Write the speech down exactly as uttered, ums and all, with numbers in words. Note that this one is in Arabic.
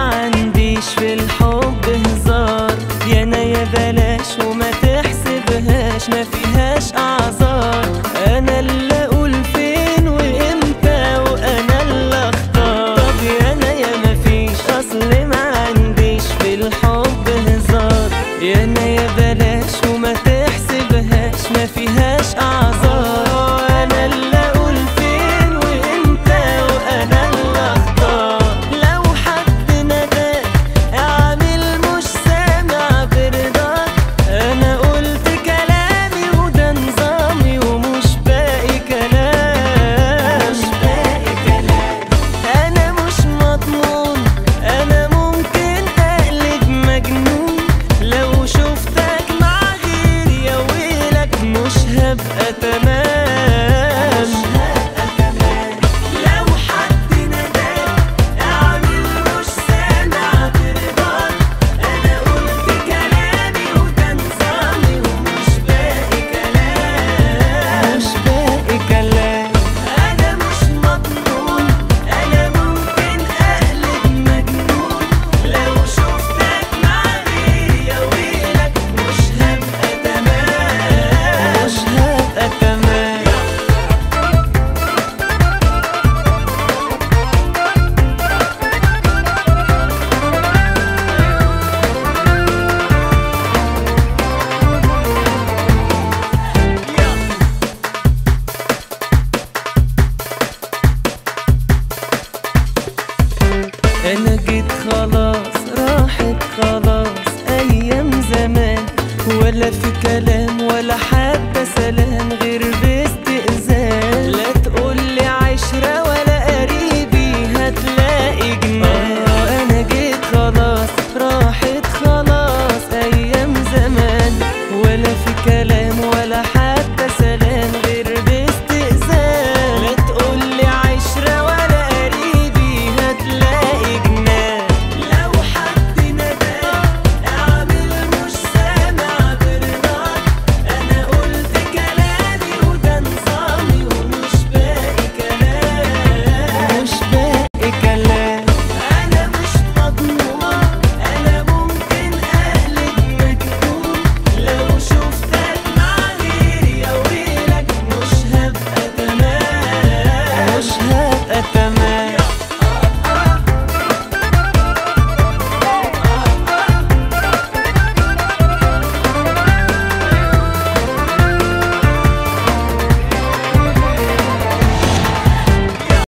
عنديش في الحب هزار، يا انا يا بلاش وما تحسبهاش ما فيهاش اعذار. انا اللي اقول فين وامتى وانا اللي اختار. طب يا انا يا ما فيش اصل ما عنديش في الحب هزار، يا انا يا بلاش وما تحسبهاش ما فيهاش اعذار. انا اللي اقول فين وامتى وانا اللي اختار. لو حد نداك اعمل مش سامع برضاك، انا قلت كلامي وده نظامي ومش باقي كلام. مش باقي كلام انا مش مضمون، انا ممكن اقلب مجنون لو شفتك مع غيري يا ويلك مش هبقى تمام. لو حد نداك اعمل مش سامع برضاك، انا قلت كلامي وده نظامي ومش باقي كلام. مش باقي كلام انا مش مضمون، انا ممكن اقلب مجنون لو شفتك مع غيري يا ويلك مش هبقى تمام. مش هبقى تمام. انا جيت خلاص